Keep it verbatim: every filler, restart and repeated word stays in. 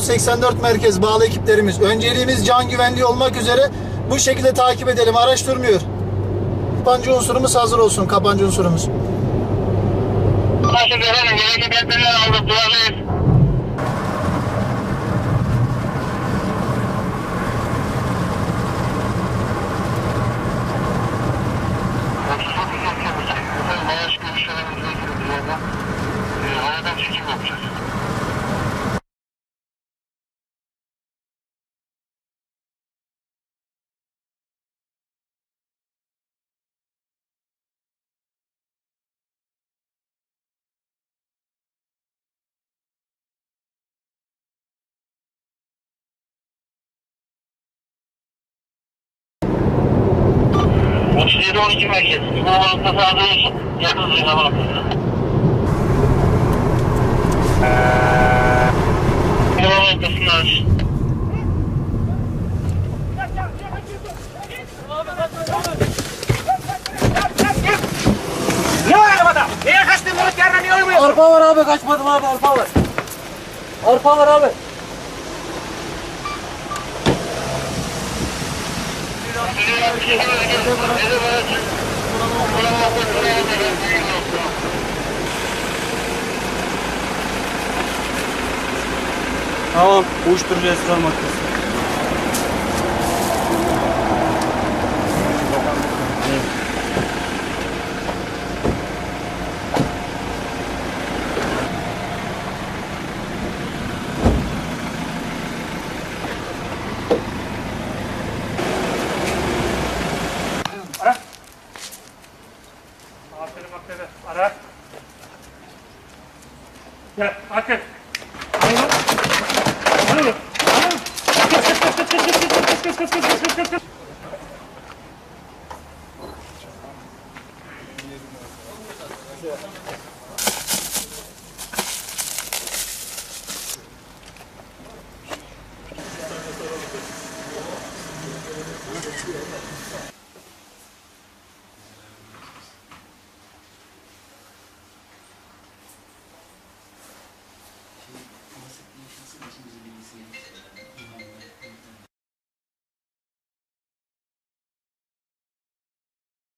seksen dört merkez bağlı ekiplerimiz. Önceliğimiz can güvenliği olmak üzere bu şekilde takip edelim. Araç durmuyor. Kapancı unsurumuz hazır olsun. Kapancı unsurumuz. Başım efendim. Gerekli tedbirler aldık. Duvarlıyız. Havadan çekim yapacağız. otuz yedi on iki merkez. Sınavlarında sağda olsun. Yakın zırhlama noktasına. Zırhlama noktasına aç. Ne var arabada? Niye kaçtın Murat yerine niye uymuyorsun? Arpa var abi, kaçmadım abi, arpa var. Arpa var abi. Tamam, uyuşturucu esrar maddesi. Ara. Aferin Maktebe, ara. Gel, Akif. Hadi. Hadi. Kıs kıs kıs kıs kıs kıs kıs kıs kıs kıs kıs kıs kıs kıs.